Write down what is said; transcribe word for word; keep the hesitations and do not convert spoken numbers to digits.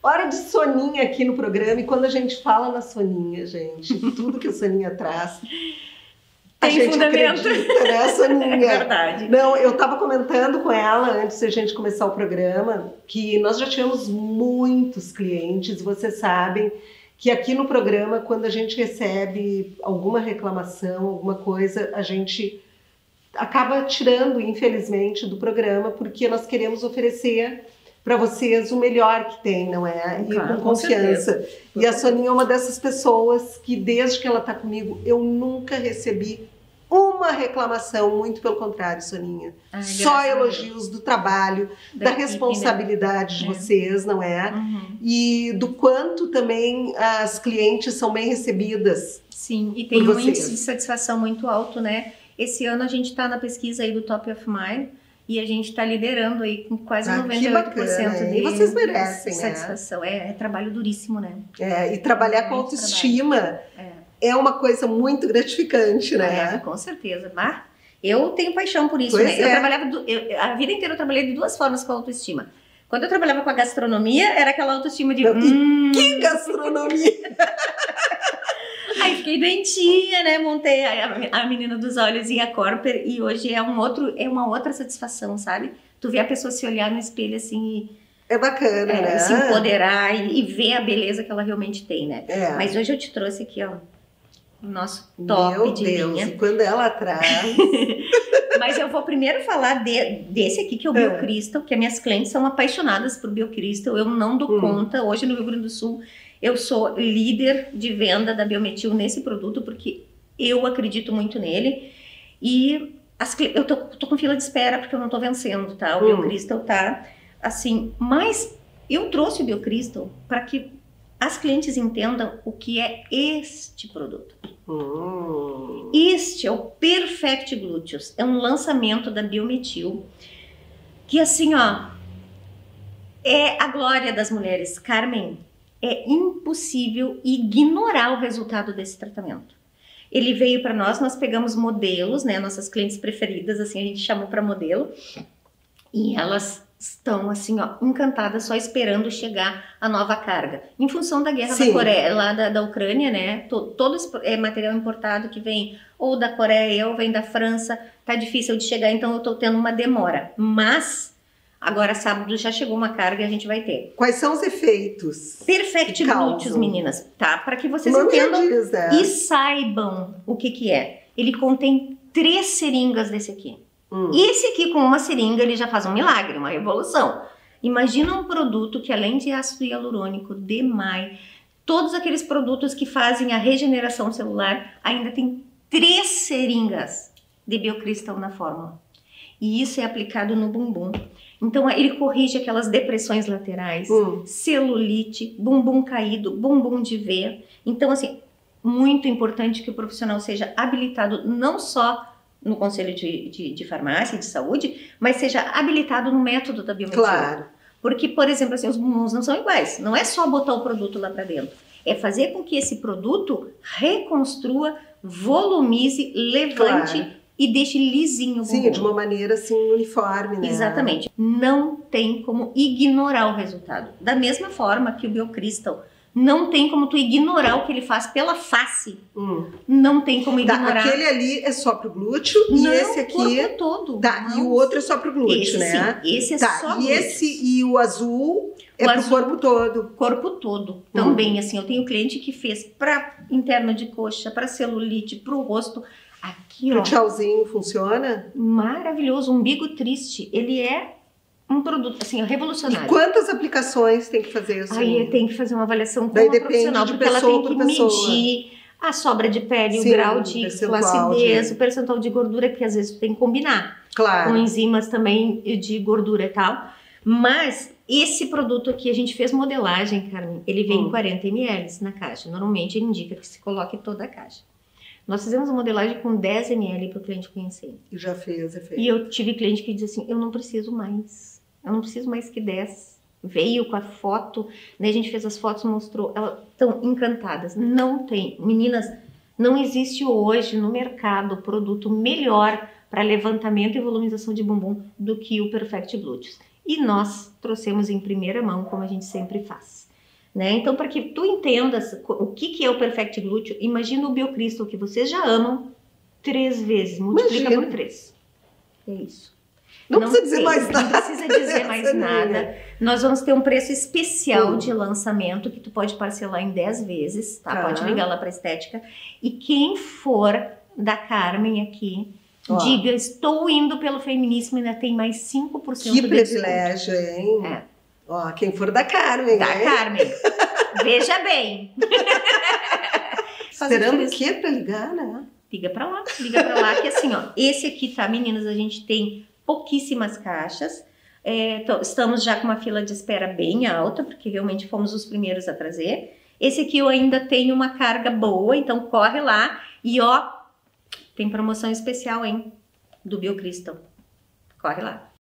Hora de Soninha aqui no programa. E quando a gente fala na Soninha, gente, tudo que a Soninha traz, a tem gente fundamento. acredita, né, Soninha? É verdade. Não, eu estava comentando com ela, antes da gente começar o programa, que nós já tivemos muitos clientes, vocês sabem que aqui no programa, quando a gente recebe alguma reclamação, alguma coisa, a gente acaba tirando, infelizmente, do programa, porque nós queremos oferecer para vocês o melhor que tem, não é? E claro, com confiança. Com e a Soninha é uma dessas pessoas que, desde que ela está comigo, eu nunca recebi uma reclamação, muito pelo contrário, Soninha. Ai, só elogios do trabalho, da, da responsabilidade equipe, né? de vocês, não é? Uhum. E do quanto também as clientes são bem recebidas. Sim, e tem um índice de satisfação muito alto, né? Esse ano a gente está na pesquisa aí do Top of Mind e a gente está liderando aí com quase ah, noventa e oito por cento de, e vocês merecem, de satisfação. Né? É, é trabalho duríssimo, né? É, e trabalhar é com autoestima é. é uma coisa muito gratificante, né? É, com certeza. Mas eu tenho paixão por isso, pois né? É. Eu trabalhava, do, eu, a vida inteira eu trabalhei de duas formas com autoestima. Quando eu trabalhava com a gastronomia, era aquela autoestima de... Não, hum... Que gastronomia! Aí fiquei doentinha, né? Montei a, a Menina dos Olhos e a Corper e hoje é, um outro, é uma outra satisfação, sabe? Tu vê a pessoa se olhar no espelho assim e... É bacana, é, né? Se empoderar e, e ver a beleza que ela realmente tem, né? É. Mas hoje eu te trouxe aqui, ó, o nosso top Meu de Deus, linha. E quando ela traz... Mas eu vou primeiro falar de, desse aqui, que é o é. BioCrystal, que as minhas clientes são apaixonadas por BioCrystal. Eu não dou hum. conta. Hoje no Rio Grande do Sul, eu sou líder de venda da Biometil nesse produto, porque eu acredito muito nele. E as, eu tô, tô com fila de espera, porque eu não tô vencendo, tá? O hum. BioCrystal tá assim. Mas eu trouxe o BioCrystal para que as clientes entendam o que é este produto. Hum. Este é o Perfect Gluteus. É um lançamento da Biometil. Que assim, ó, é a glória das mulheres. Carmen, é impossível ignorar o resultado desse tratamento. Ele veio para nós, nós pegamos modelos, né, nossas clientes preferidas, assim, a gente chamou para modelo, e elas estão, assim, ó, encantadas, só esperando chegar a nova carga. Em função da guerra Sim. da Coreia, lá da, da Ucrânia, né, todo, todo esse é material importado que vem ou da Coreia ou vem da França, tá difícil de chegar, então eu tô tendo uma demora, mas... Agora, sábado, já chegou uma carga e a gente vai ter. Quais são os efeitos? Perfect Gluteus, meninas, tá? Para que vocês Não entendam diz, é. e saibam o que que é. Ele contém três seringas desse aqui. Hum. E esse aqui, com uma seringa, ele já faz um milagre, uma revolução. Imagina um produto que, além de ácido hialurônico, D M A I, todos aqueles produtos que fazem a regeneração celular, ainda tem três seringas de BioCrystal na fórmula. E isso é aplicado no bumbum. Então, ele corrige aquelas depressões laterais, hum. celulite, bumbum caído, bumbum de V. Então, assim, muito importante que o profissional seja habilitado não só no Conselho de, de, de Farmácia e de Saúde, mas seja habilitado no método da Biometil. Claro. Porque, por exemplo, assim, os bumbuns não são iguais. Não é só botar o produto lá para dentro. É fazer com que esse produto reconstrua, volumize, levante... Claro. E deixe lisinho o bumbum. Sim, de uma maneira assim uniforme, né? Exatamente. Não tem como ignorar o resultado. Da mesma forma que o BioCrystal, não tem como tu ignorar o que ele faz pela face. Hum. Não tem como ignorar. Tá, aquele ali é só pro glúteo não, e esse aqui... o corpo todo. Tá, e o outro é só pro glúteo, esse, né? Sim, esse é tá, só e glúteo. esse e o azul é o pro azul, corpo todo. Corpo todo. Também, hum. assim, eu tenho cliente que fez pra interna de coxa, pra celulite, pro rosto... Aqui, Pro ó, tchauzinho funciona? Maravilhoso, umbigo triste. Ele é um produto, assim, revolucionário. E quantas aplicações tem que fazer isso? Aí tem que fazer uma avaliação com Daí uma profissional, de porque pessoa ela tem que pessoa. medir a sobra de pele, Sim, o grau de flacidez, de... o percentual de gordura, que às vezes tu tem que combinar. Claro. Com enzimas também de gordura e tal. Mas esse produto aqui, a gente fez modelagem, Carmen, ele vem hum. em quarenta mililitros na caixa. Normalmente ele indica que se coloque toda a caixa. Nós fizemos uma modelagem com dez mililitros para o cliente conhecer. E já fez, é feito. E eu tive cliente que diz assim, eu não preciso mais. Eu não preciso mais que dez. Veio com a foto, né? A gente fez as fotos, mostrou. Elas estão encantadas. Não tem. Meninas, não existe hoje no mercado produto melhor para levantamento e volumização de bumbum do que o Perfect Gluteus. E nós trouxemos em primeira mão, como a gente sempre faz. né? Então, para que tu entendas o que, que é o Perfect Glúteo, imagina o Biocristal que vocês já amam três vezes, multiplica Imagina. por três. É isso. Não, não precisa dizer tem, mais nada. Não precisa dizer mais nada. Nós vamos ter um preço especial hum. de lançamento que tu pode parcelar em dez vezes, tá? tá. Pode ligar lá para Estética. E quem for da Carmen aqui, ó, diga, estou indo pelo feminismo, ainda tem mais cinco por cento que de privilégio, desconto. hein? É. Ó, quem for da Carmen, Da hein? Carmen. Veja bem. Esperando o quê pra ligar, né? Liga pra lá, liga pra lá, que assim, ó, esse aqui, tá, meninas, a gente tem pouquíssimas caixas, é, tô, estamos já com uma fila de espera bem alta, porque realmente fomos os primeiros a trazer. Esse aqui eu ainda tenho uma carga boa, então corre lá, e ó, tem promoção especial, hein, do Biocristal, corre lá.